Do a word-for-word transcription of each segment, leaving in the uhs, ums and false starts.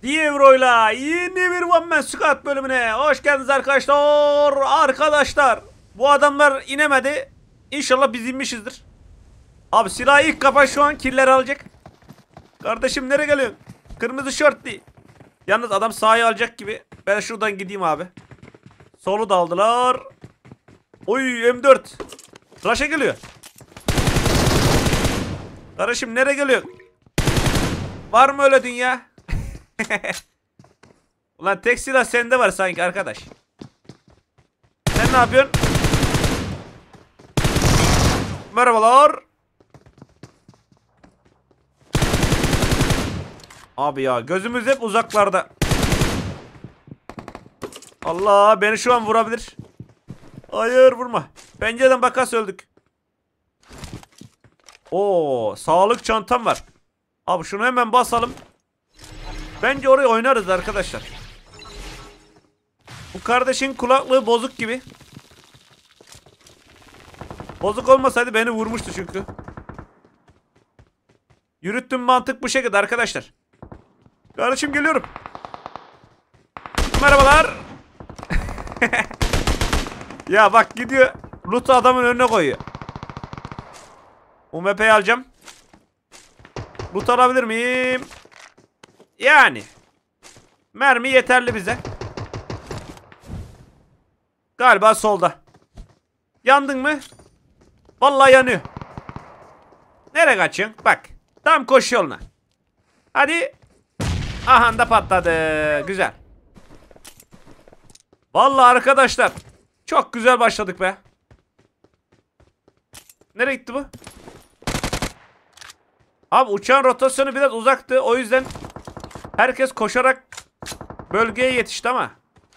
bir euroyla yeni bir One Man Squad bölümüne hoş geldiniz arkadaşlar. Arkadaşlar bu adamlar inemedi. İnşallah biz inmişizdir. Abi silahı ilk kapan şu an killer alacak. Kardeşim nereye geliyorsun? Kırmızı şortli. Yalnız adam sağa alacak gibi. Ben şuradan gideyim abi. Solu da aldılar. Oy M dört. Rush'a geliyor. Kardeşim nereye geliyor? Var mı öyle dünya? Ulan tek silah sende var sanki arkadaş. Sen ne yapıyorsun? Merhabalar. Abi ya gözümüz hep uzaklarda. Allah beni şu an vurabilir. Hayır vurma. Pencereden bakas öldük. Oo sağlık çantam var. Abi şunu hemen basalım. Bence oraya oynarız arkadaşlar. Bu kardeşin kulaklığı bozuk gibi. Bozuk olmasaydı beni vurmuştu çünkü. Yürüttüm mantık bu şekilde arkadaşlar. Kardeşim geliyorum. Merhabalar. Ya bak gidiyor. Loot'u adamın önüne koyuyor. U M P'yi alacağım. Loot alabilir miyim? Yani. Mermi yeterli bize. Galiba solda. Yandın mı? Vallahi yanıyor. Nereye kaçıyorsun? Bak. Tam koş yoluna. Hadi. Aha da patladı. Güzel. Vallahi arkadaşlar. Çok güzel başladık be. Nereye gitti bu? Abi uçağın rotasyonu biraz uzaktı. O yüzden herkes koşarak bölgeye yetişti ama.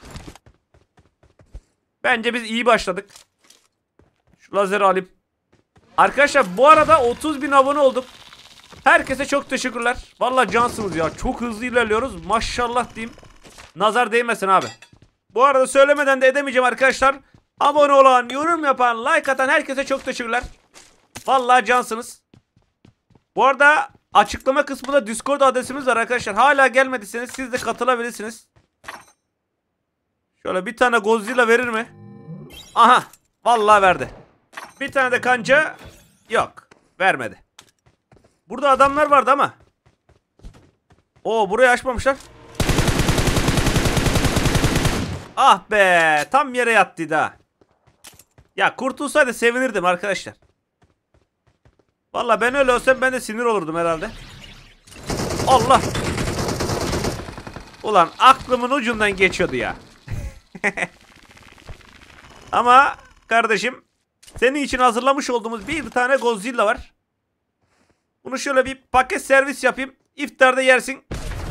Bence biz iyi başladık. Şu lazeri alayım. Arkadaşlar bu arada otuz bin abone olduk. Herkese çok teşekkürler. Vallahi cansınız ya. Çok hızlı ilerliyoruz. Maşallah diyeyim. Nazar değmesin abi. Bu arada söylemeden de edemeyeceğim arkadaşlar. Abone olan, yorum yapan, like atan herkese çok teşekkürler. Vallahi cansınız. Bu arada açıklama kısmında Discord adresimiz var arkadaşlar. Hala gelmediyseniz siz de katılabilirsiniz. Şöyle bir tane Godzilla verir mi? Aha. Vallahi verdi. Bir tane de kanca. Yok. Vermedi. Burada adamlar vardı ama. Oo burayı açmamışlar. Ah be. Tam yere yattıydı ha. Ya kurtulsaydı sevinirdim arkadaşlar. Vallahi ben öyle olsam ben de sinir olurdum herhalde. Allah. Ulan aklımın ucundan geçiyordu ya. Ama kardeşim senin için hazırlamış olduğumuz bir tane Godzilla var. Bunu şöyle bir paket servis yapayım. İftarda yersin.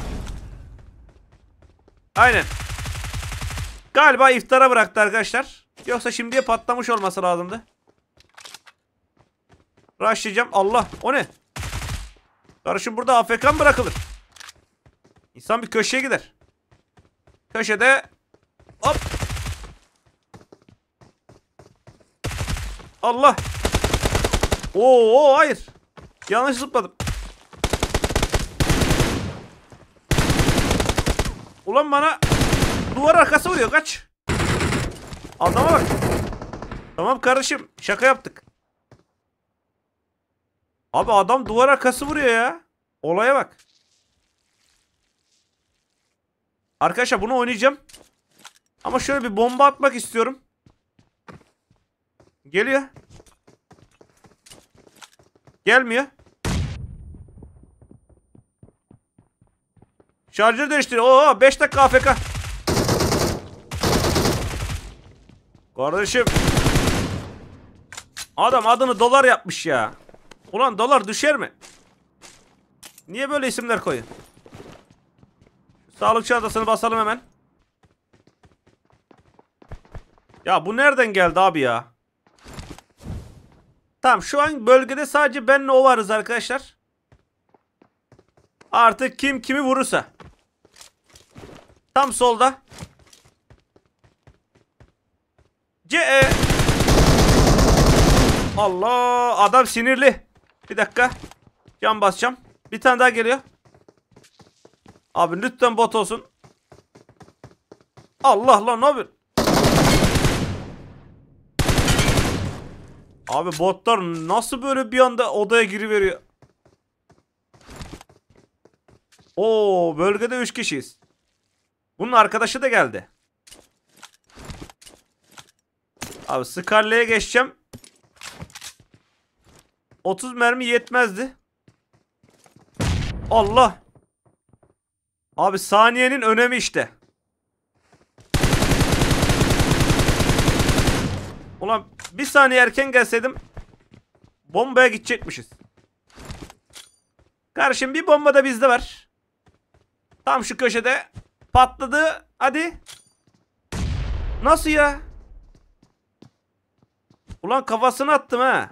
Aynen. Galiba iftara bıraktı arkadaşlar. Yoksa şimdiye patlamış olması lazımdı. Rushlayacağım. Allah. O ne? Karışım burada A F K mı bırakılır? İnsan bir köşeye gider. Köşede. Hop. Allah. Oo hayır. Yanlış zıpladım. Ulan bana duvar arkası vuruyor. Kaç. Adama bak. Tamam kardeşim. Şaka yaptık. Abi adam duvar arkası vuruyor ya. Olaya bak. Arkadaşlar bunu oynayacağım. Ama şöyle bir bomba atmak istiyorum. Geliyor. Gelmiyor. Şarjör değiştiriyor. Oo beş dakika A F K. Kardeşim. Adam adını dolar yapmış ya. Ulan dolar düşer mi? Niye böyle isimler koyun? Sağlık çantasını basalım hemen. Ya bu nereden geldi abi ya? Tamam şu an bölgede sadece benle o varız arkadaşlar. Artık kim kimi vurursa. Tam solda. C E. Allah adam sinirli. Bir dakika. Can basacağım. Bir tane daha geliyor. Abi lütfen bot olsun. Allah lan, ne yapıyorsun? Abi botlar nasıl böyle bir anda odaya giriveriyor? Oo, bölgede üç kişiyiz. Bunun arkadaşı da geldi. Abi Scarlet'e geçeceğim. otuz mermi yetmezdi. Allah. Abi saniyenin önemi işte. Ulan bir saniye erken gelseydim bombaya gidecekmişiz. Kardeşim bir bomba da bizde var. Tam şu köşede patladı. Hadi. Nasıl ya? Ulan kafasını attım ha.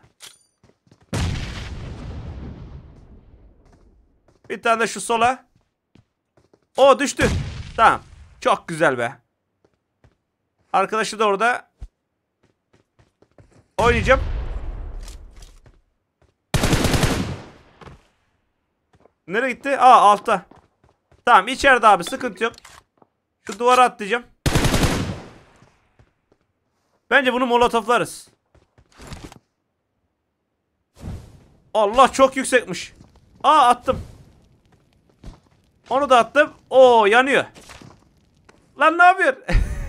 Bir tane de şu sola. O düştü. Tamam. Çok güzel be. Arkadaşı da orada. Oynayacağım. Nereye gitti? Aa, altta. Tamam, içeride abi, sıkıntı yok. Şu duvara atlayacağım. Bence bunu molotoflarız. Allah, çok yüksekmiş. Aa, attım. Onu da attım. Oo, yanıyor. Lan ne yapıyorsun?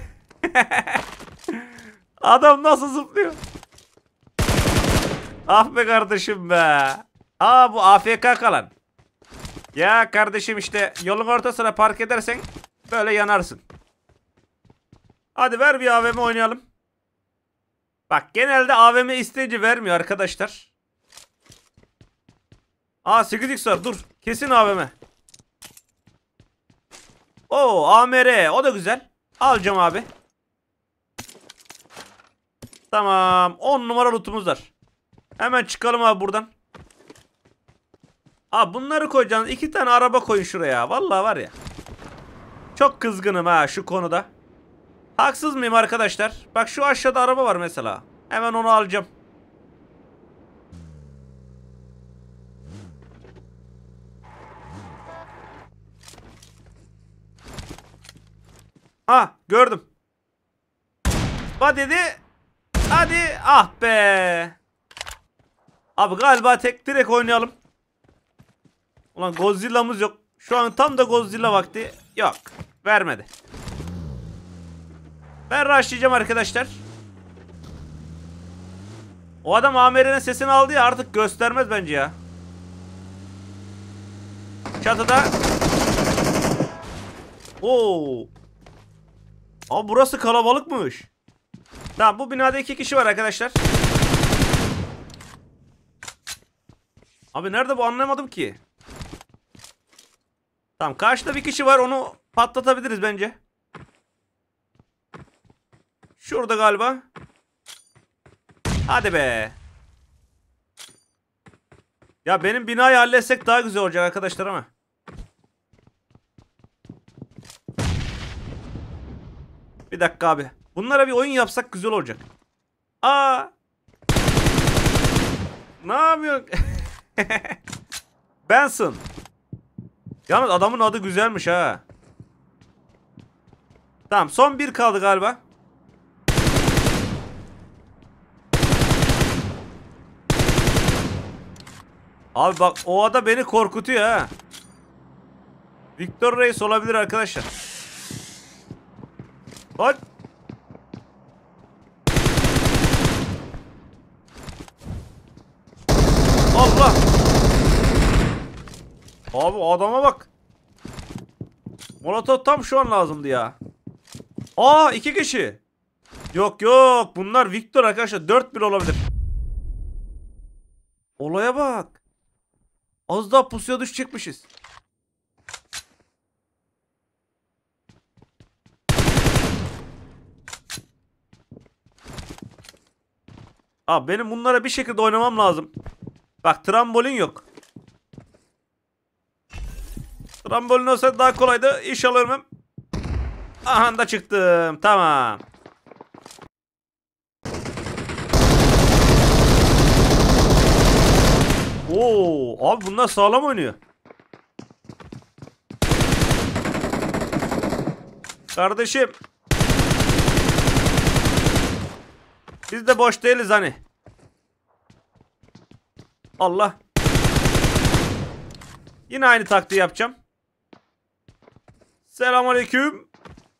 Adam nasıl zıplıyor? Ah be kardeşim be. Aa, bu A F K kalan. Ya kardeşim, işte yolun ortasına park edersen böyle yanarsın. Hadi ver bir A V M oynayalım. Bak, genelde A V M isteyince vermiyor arkadaşlar. Aa, sekiz x var, dur. Kesin A V M. Oo, A M R, o da güzel. Alacağım abi. Tamam, on numara lootumuz var. Hemen çıkalım abi buradan. Abi bunları koyacaksınız. İki tane araba koyun şuraya. Vallahi var ya. Çok kızgınım ha şu konuda. Haksız mıyım arkadaşlar? Bak, şu aşağıda araba var mesela. Hemen onu alacağım. Ha, gördüm. Va dedi. Hadi, ah be. Abi galiba tek direkt oynayalım. Ulan Godzilla'mız yok. Şu an tam da Godzilla vakti. Yok. Vermedi. Ben rushlayacağım arkadaşlar. O adam A M R'nin sesini aldı ya, artık göstermez bence ya. Çatıda. Oo. Abi burası kalabalıkmış. Tamam, bu binada iki kişi var arkadaşlar. Abi nerede bu, anlamadım ki. Tamam, karşıda bir kişi var, onu patlatabiliriz bence. Şurada galiba. Hadi be. Ya benim binayı halletsek daha güzel olacak arkadaşlar ama. Bir dakika abi. Bunlara bir oyun yapsak güzel olacak. Aa. Ne yapıyorsun? Benson. Yalnız adamın adı güzelmiş ha. Tamam, son bir kaldı galiba. Abi bak, o ada beni korkutuyor ha. Victor Reis olabilir arkadaşlar. Bak. Allah. Abi adama bak. Molotov tam şu an lazımdı ya. Aa, iki kişi. Yok yok, bunlar Victor arkadaşlar, dört bir olabilir. Olaya bak. Az daha pusuya düşecekmişiz. Abi benim bunlara bir şekilde oynamam lazım. Bak, trambolin yok. Trambolin olsa daha kolaydı. İnşallah ölmem. Aha da çıktım. Tamam. Oo, abi bunlar sağlam oynuyor. Kardeşim. Biz de boş değiliz hani. Allah. Yine aynı taktiği yapacağım. Selamünaleyküm.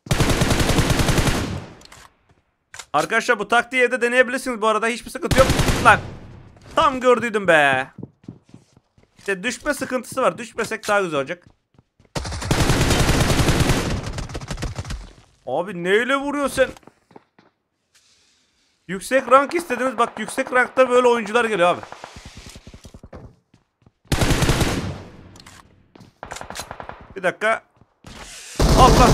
Arkadaşlar bu taktiği evde deneyebilirsiniz bu arada. Hiçbir sıkıntı yok. Lan. Tam gördüydüm be. İşte düşme sıkıntısı var. Düşmesek daha güzel olacak. Abi neyle vuruyorsun sen? Yüksek rank istediniz. Bak yüksek rankta böyle oyuncular geliyor abi. Bir dakika. Allah.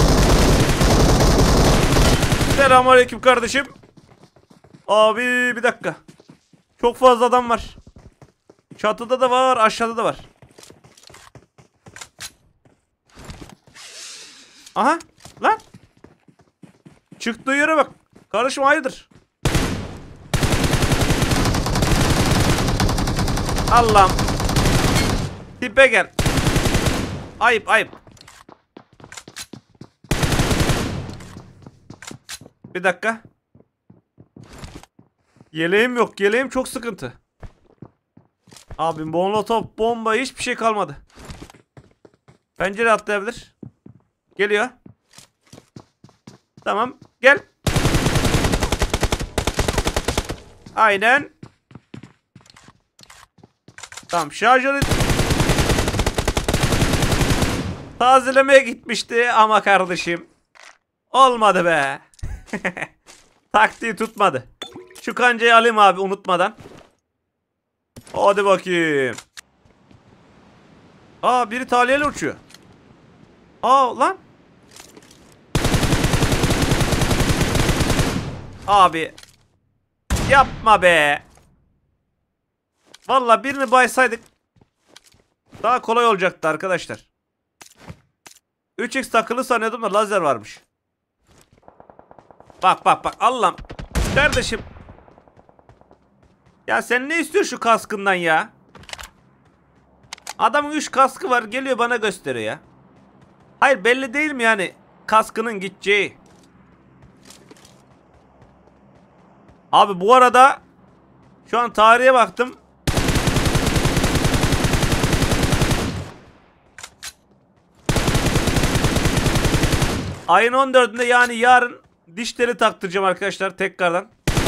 Selamünaleyküm kardeşim. Abi bir dakika. Çok fazla adam var. Çatıda da var, aşağıda da var. Aha lan. Çıktığı yere bak. Kardeşim hayırdır? Allah'ım. Tipe gel. Ayıp ayıp. Bir dakika. Yeleğim yok. Yeleğim çok sıkıntı. Abi molotov, bomba hiçbir şey kalmadı. Pencere atlayabilir. Geliyor. Tamam. Gel. Aynen. Tamam. Şarjörü tazelemeye gitmişti ama kardeşim. Olmadı be. Taktiği tutmadı. Şu kancayı alayım abi unutmadan. Hadi bakayım. Aa biri taliyeyle uçuyor. Aa lan. Abi. Yapma be. Vallahi birini baysaydık daha kolay olacaktı arkadaşlar. üç x takılı sanıyordum da lazer varmış. Bak bak bak Allah'ım. Kardeşim. Ya sen ne istiyorsun şu kaskından ya? Adamın üç kaskı var geliyor bana gösteriyor ya. Hayır belli değil mi yani kaskının gideceği? Abi bu arada şu an tarihe baktım. Ayın on dördünde yani yarın dişleri taktıracağım arkadaşlar tekrardan.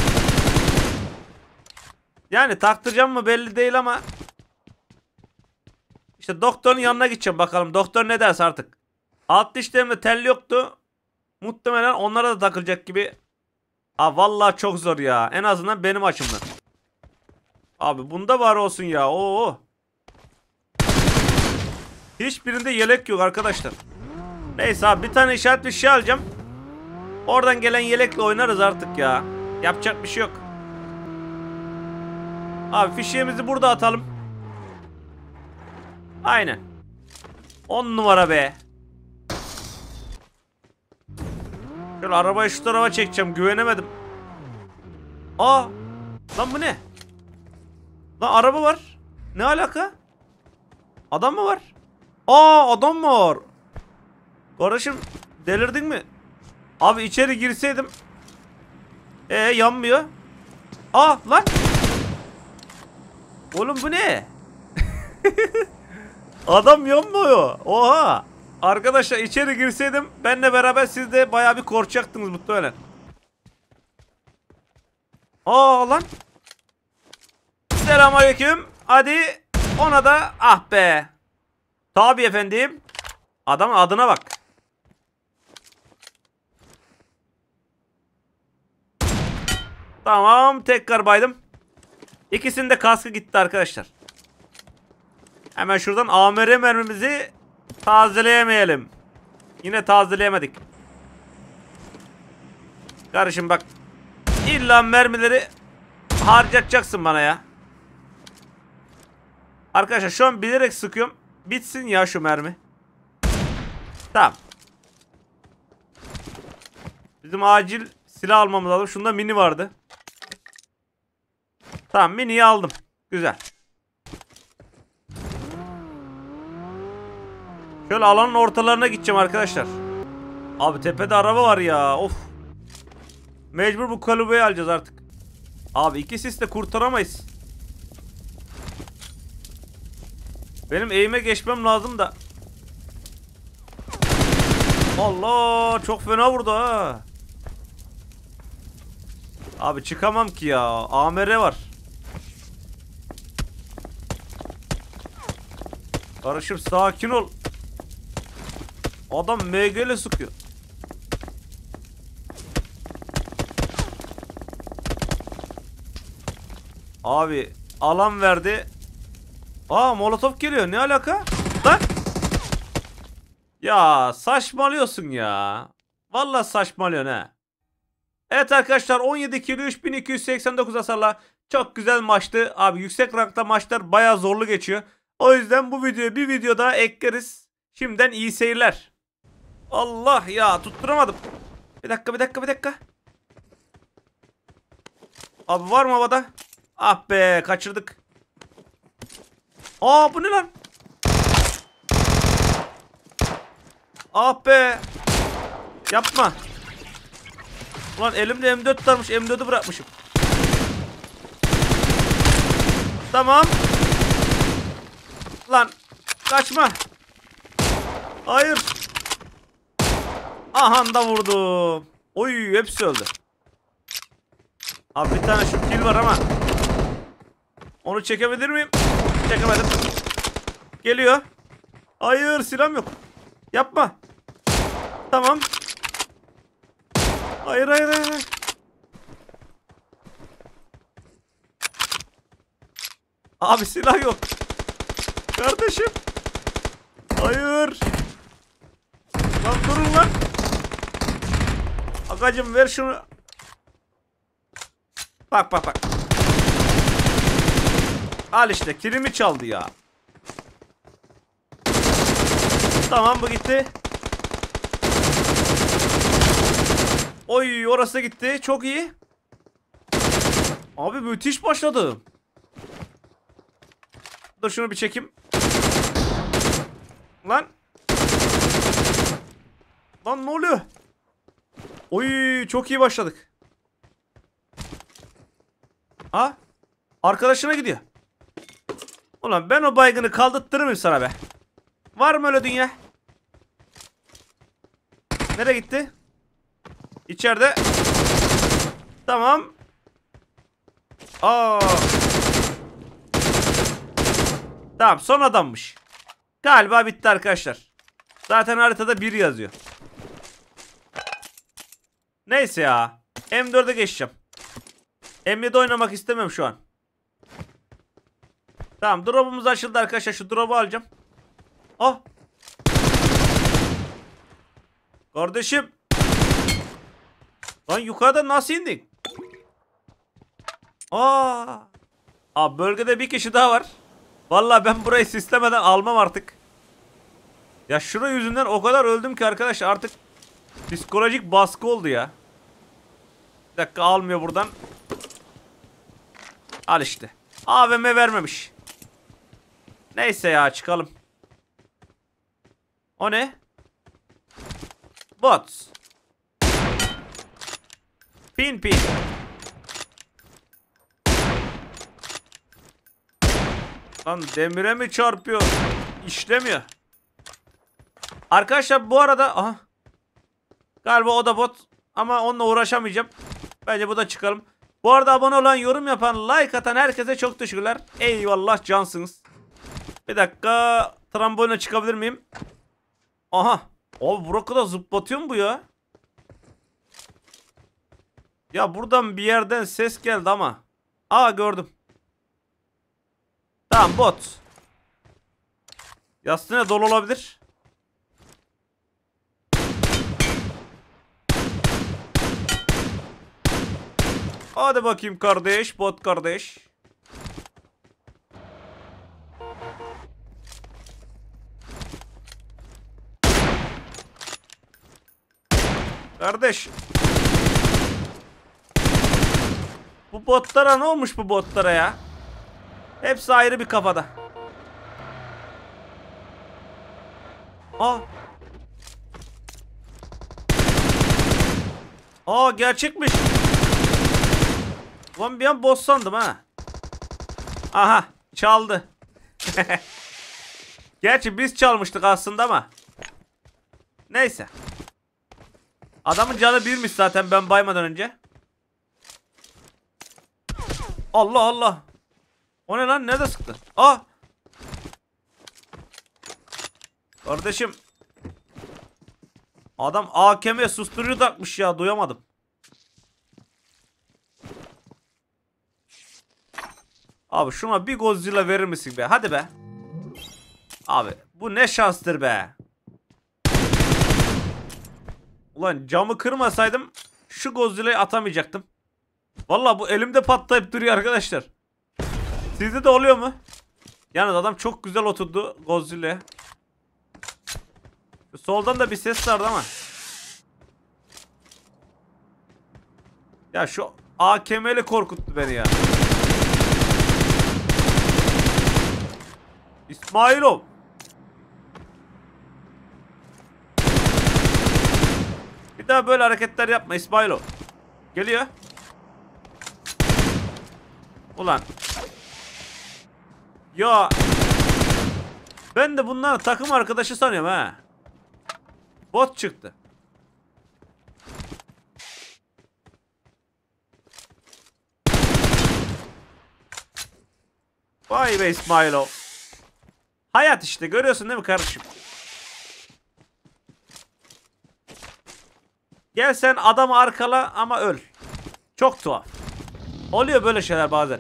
Yani taktıracağım mı belli değil ama İşte doktorun yanına gideceğim bakalım. Doktor ne derse artık. Alt dişlerimde tel yoktu. Muhtemelen onlara da takılacak gibi. Aa vallahi çok zor ya. En azından benim açımdan. Abi bunda var olsun ya. Oo. Hiçbirinde yelek yok arkadaşlar. Neyse abi bir tane işaret bir şey alacağım. Oradan gelen yelekle oynarız artık ya. Yapacak bir şey yok. Abi fişeğimizi burada atalım. Aynen. on numara be. Şöyle arabayı şu tarafa çekeceğim. Güvenemedim. Aa. Lan bu ne? Lan araba var. Ne alaka? Adam mı var? Aa adam mı var? Kardeşim delirdin mi? Abi içeri girseydim. Ee yanmıyor. Aa lan. Oğlum bu ne? Adam yanmıyor. Oha. Arkadaşlar içeri girseydim benle beraber siz de bayağı bir korkacaktınız muhtemelen. Aa lan. Selamünaleyküm. Hadi ona da ah be. Tabii efendim. Adamın adına bak. Tamam tekrar baydım. İkisinin de kaskı gitti arkadaşlar. Hemen şuradan A M R mermimizi tazeleyemeyelim. Yine tazeleyemedik. Kardeşim bak. İlla mermileri harcatacaksın bana ya. Arkadaşlar şu an bilerek sıkıyorum. Bitsin ya şu mermi. Tamam. Bizim acil silah almamız lazım. Şunda mini vardı. Tamam miniyi aldım. Güzel. Şöyle alanın ortalarına gideceğim arkadaşlar. Abi tepede araba var ya. Of. Mecbur bu kulübeyi alacağız artık. Abi iki sisle kurtaramayız. Benim eğime geçmem lazım da. Allah, çok fena vurdu ha. Abi çıkamam ki ya. A M R var. Karışım sakin ol. Adam M G ile sıkıyor. Abi alan verdi. Aa, molotof geliyor. Ne alaka? Lan. Ya saçmalıyorsun ya. Vallahi saçmalıyorsun ha. Evet arkadaşlar, on yedi kilo üç bin iki yüz seksen dokuz hasarla çok güzel maçtı. Abi yüksek rankta maçlar bayağı zorlu geçiyor. O yüzden bu videoya bir video daha ekleriz. Şimdiden iyi seyirler. Allah ya, tutturamadım. Bir dakika bir dakika bir dakika. Abi var mı havada? Ah be, kaçırdık. Aa, bu ne lan? Ah be. Yapma. Ulan elimde M dört varmış, M dördü bırakmışım. Tamam. Lan kaçma. Hayır. Aha da vurdum. Oy, hepsi öldü. Abi bir tane şu kill var ama onu çekebilir miyim? Çekemedim. Geliyor. Hayır, silahım yok. Yapma. Tamam. Hayır hayır hayır. Abi silah yok. Kardeşim. Hayır. Lan durun lan. Agacım ver şunu. Bak bak bak. Al işte, kilimi çaldı ya. Tamam, bu gitti. Oy, orası da gitti. Çok iyi. Abi müthiş başladı. Dur şunu bir çekeyim. Lan. Lan ne oluyor? Oy, çok iyi başladık. Ha? Arkadaşına gidiyor. Ulan ben o baygını kaldırtırır mıyım sana be? Var mı öyle dünya? Nereye gitti? İçeride. Tamam. Aa. Tamam, son adammış. Galiba bitti arkadaşlar. Zaten haritada bir yazıyor. Neyse ya. M dörde geçeceğim. M yedi oynamak istemem şu an. Tamam, drop'umuz açıldı arkadaşlar. Şu drop'u alacağım. Oh. Kardeşim. Lan yukarıda nasıl indik? Aa. Abi bölgede bir kişi daha var. Vallahi ben burayı sistemeden almam artık. Ya şura yüzünden o kadar öldüm ki arkadaşlar, artık psikolojik baskı oldu ya. Bir dakika, almıyor buradan. Al işte. A V M vermemiş. Neyse ya, çıkalım. O ne? Bot. Pin pin. Lan demire mi çarpıyor? İşlemiyor. Arkadaşlar bu arada aha. Galiba o da bot. Ama onunla uğraşamayacağım. Bence bu da çıkalım. Bu arada abone olan, yorum yapan, like atan herkese çok teşekkürler. Eyvallah, cansınız. Bir dakika. Tramboline çıkabilir miyim? Aha. Abi buraya kadar zıplatıyor mu bu ya? Ya buradan bir yerden ses geldi ama. Aa, gördüm. Tamam, bot. Yastığına dolu olabilir. Hadi bakayım kardeş, bot kardeş. Kardeş. Bu botlara ne olmuş, bu botlara ya? Hepsi ayrı bir kafada. Aa. Aa, gerçekmiş. Ulan bir an boss sandım ha. Aha, çaldı. Gerçi biz çalmıştık aslında ama. Neyse. Adamın canı birmiş zaten ben baymadan önce. Allah Allah. O ne lan? Nerede sıktı? Aa. Kardeşim. Adam A K M'ye susturucu takmış ya, duyamadım. Abi şuna bir Godzilla verir misin be? Hadi be. Abi bu ne şanstır be. Ulan camı kırmasaydım şu Godzilla'yı atamayacaktım. Vallahi bu elimde patlayıp duruyor arkadaşlar. Sizde de oluyor mu? Yalnız adam çok güzel oturdu Godzilla'ya. Soldan da bir ses vardı ama. Ya şu A K M'li korkuttu beni ya. İsmailov. Bir daha böyle hareketler yapma İsmailov. Geliyor. Ulan. Ya. Ben de bunları takım arkadaşı sanıyorum ha. Bot çıktı. Vay be İsmailov. Hayat işte, görüyorsun değil mi kardeşim? Gel sen adamı arkala ama öl. Çok tuhaf. Oluyor böyle şeyler bazen.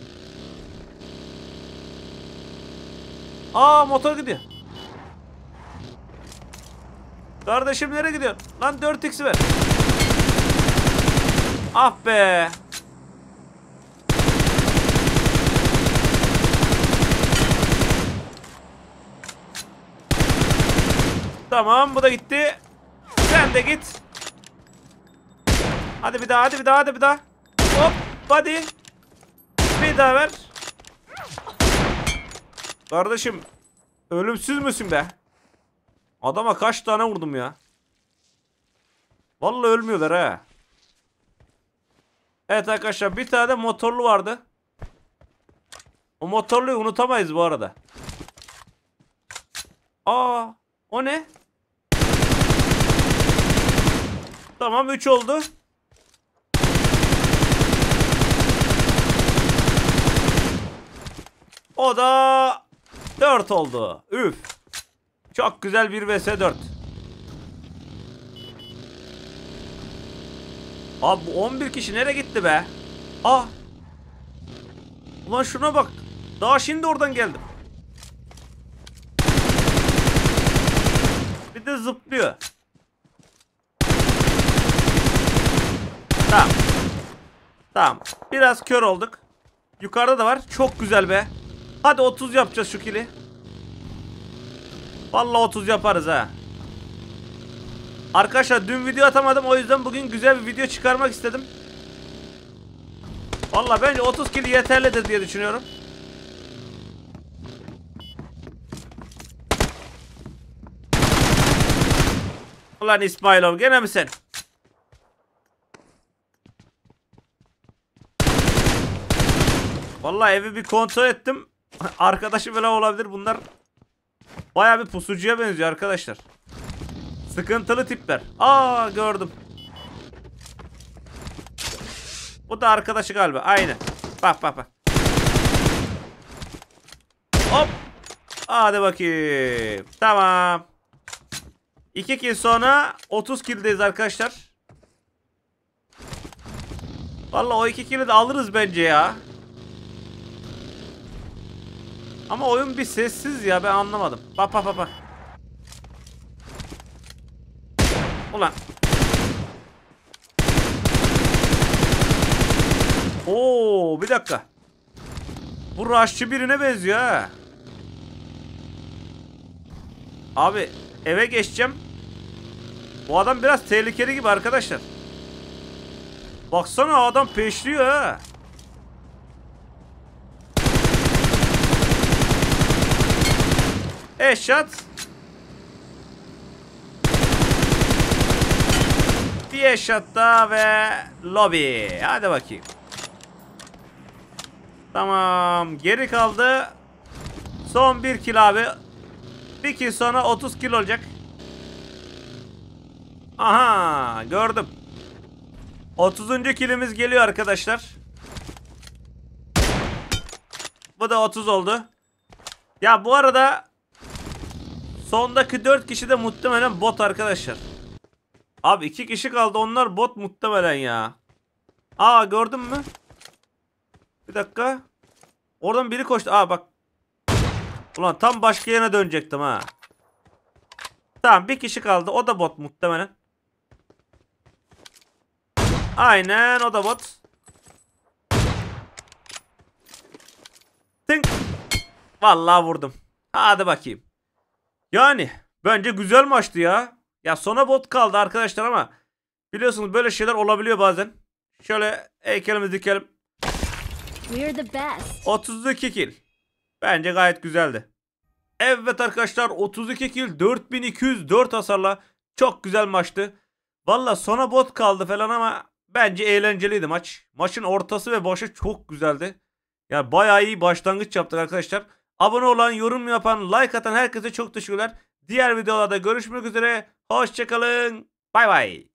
Aa, motor gidiyor. Kardeşim nereye gidiyor? Lan dört x'i ver. Ah be. Tamam, bu da gitti. Sen de git. Hadi bir daha, hadi bir daha, hadi bir daha. Hop, hadi. Bir daha ver. Kardeşim, ölümsüz müsün be? Adama kaç tane vurdum ya. Vallahi ölmüyorlar ha. Evet arkadaşlar, bir tane de motorlu vardı. O motorluyu unutamayız bu arada. Aa, o ne? Tamam, üç oldu. O da dört oldu. Üf. Çok güzel bir vs dört. Abi bu on bir kişi nereye gitti be? Ah. Ulan şuna bak. Daha şimdi oradan geldim. Bir de zıplıyor. Tamam. Tamam. Biraz kör olduk. Yukarıda da var. Çok güzel be. Hadi otuz yapacağız şu kili. Vallahi otuz yaparız ha. Arkadaşlar dün video atamadım, o yüzden bugün güzel bir video çıkarmak istedim. Vallahi bence otuz kili yeterlidir diye düşünüyorum. Ulan İsmailov, gene mi sen? Vallahi evi bir kontrol ettim. Arkadaşı böyle olabilir bunlar. Bayağı bir pusucuya benziyor arkadaşlar. Sıkıntılı tipler. Aa, gördüm. Bu da arkadaşı galiba. Aynen. Bak bak bak. Hop. Hadi bakayım. Tamam. iki kill sonra otuz kill'deyiz arkadaşlar. Vallahi o iki kill'i de alırız bence ya. Ama oyun bir sessiz ya, ben anlamadım. Bak bak bak bak. Ulan. Oo, bir dakika. Bu rushçı birine benziyor ha. Abi eve geçeceğim. Bu adam biraz tehlikeli gibi arkadaşlar. Baksana, adam peşliyor ha. Headshot. Bir eşat daha ve lobi. Hadi bakayım. Tamam. Geri kaldı. Son bir kill abi. Bir kill sonra otuz kill olacak. Aha, gördüm. otuzuncu killimiz geliyor arkadaşlar. Bu da otuz oldu. Ya bu arada sondaki dört kişi de muhtemelen bot arkadaşlar. Abi iki kişi kaldı, onlar bot muhtemelen ya. Aa, gördün mü? Bir dakika. Oradan biri koştu. Aa bak. Ulan tam başka yerine dönecektim ha. Tamam, bir kişi kaldı, o da bot muhtemelen. Aynen, o da bot. Tınk. Vallahi vurdum. Hadi bakayım. Yani bence güzel maçtı ya. Ya sona bot kaldı arkadaşlar ama biliyorsunuz böyle şeyler olabiliyor bazen. Şöyle heykelimizi dikelim. We're the best. otuz iki kill. Bence gayet güzeldi. Evet arkadaşlar, otuz iki kill, dört bin iki yüz dört hasarla çok güzel maçtı. Valla sona bot kaldı falan ama bence eğlenceliydi maç. Maçın ortası ve başı çok güzeldi. Yani bayağı iyi başlangıç yaptık arkadaşlar. Abone olan, yorum yapan, like atan herkese çok teşekkürler. Diğer videolarda görüşmek üzere. Hoşçakalın. Bay bay.